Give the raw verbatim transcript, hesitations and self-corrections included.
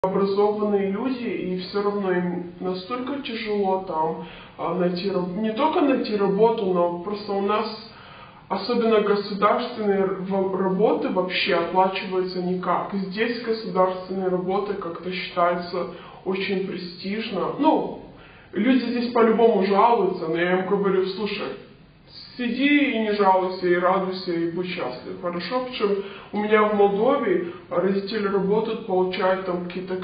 Образованные люди, и все равно им настолько тяжело там а, найти, не только найти работу, но просто у нас, особенно государственные работы, вообще оплачиваются никак. Здесь государственные работы как-то считаются очень престижно. Ну, люди здесь по-любому жалуются, но я им говорю: слушай, сиди и не жалуйся, и радуйся, и будь счастлив, хорошо? Причем у меня в Молдове родители работают, получают там какие-то